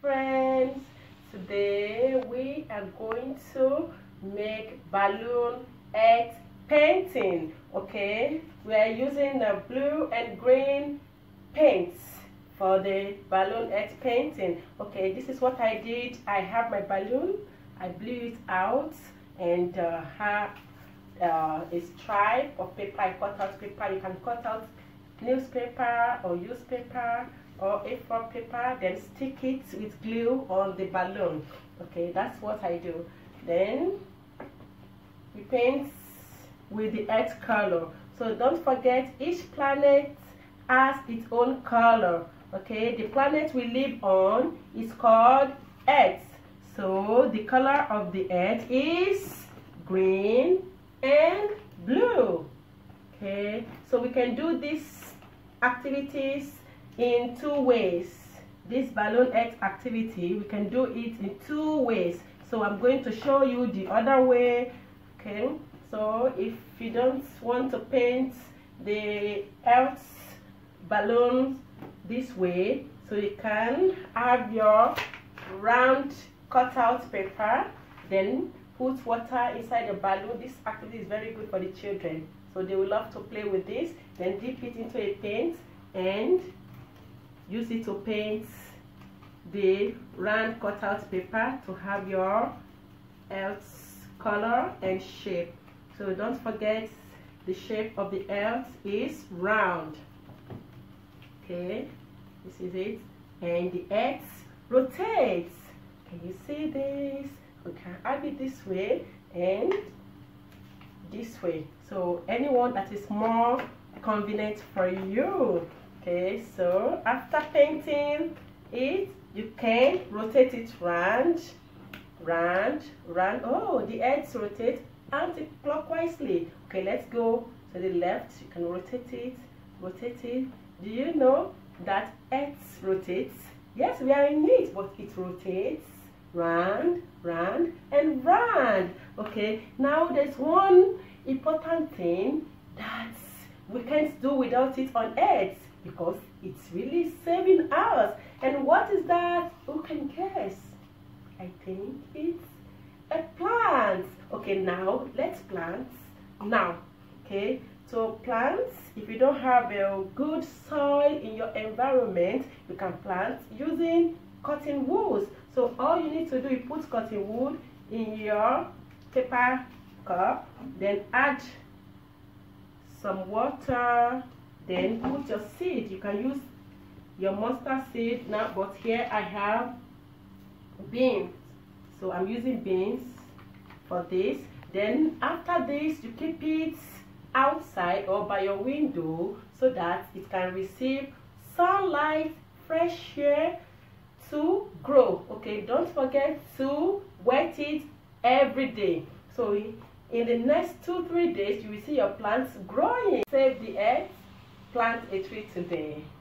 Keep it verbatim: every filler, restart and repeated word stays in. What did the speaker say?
friends. Today we are going to make balloon earth painting. Okay, we are using the blue and green paints for the balloon earth painting. Okay, this is what I did. I have my balloon, I blew it out, and uh, have uh, a stripe of paper. I cut out paper. You can cut out newspaper or newspaper or A four paper, then stick it with glue on the balloon. Okay, that's what I do. Then we paint with the earth color. So don't forget, each planet has its own color. Okay, the planet we live on is called Earth. So the color of the earth is green and blue. Okay, so we can do these activities in two ways. This balloon earth activity, we can do it in two ways. So I'm going to show you the other way. Okay, so if you don't want to paint the earth balloon this way, so you can have your round cutout paper, then put water inside the balloon. This activity is very good for the children, so they will love to play with this. Then dip it into a paint and use it to paint the round cutout paper to have your earth's color and shape. So don't forget, the shape of the earth is round. Okay, this is it, and the earth rotates. Can you see this? We can have it this way and this way, so anyone that is more convenient for you. Okay, so after painting it, you can rotate it round, round, round. Oh, the earth rotates anti-clockwise. Okay, let's go to the left. You can rotate it, rotate it. Do you know that earth rotates? Yes, we are in it, but it rotates round, round, and round. Okay, now there's one important thing that we can't do without it on earth, because it's really saving us. And what is that? Who can guess? I think it's a plant. Okay, now let's plant now. Okay, so plants, if you don't have a good soil in your environment, you can plant using cotton wool. So all you need to do is put cotton wool in your paper cup, then add some water, then put your seed. You can use your mustard seed now, but here I have beans, so I'm using beans for this. Then after this, you keep it outside or by your window so that it can receive sunlight, fresh air to grow. Okay, don't forget to wet it every day. So in the next two three days, you will see your plants growing. Save the earth, plant a tree today.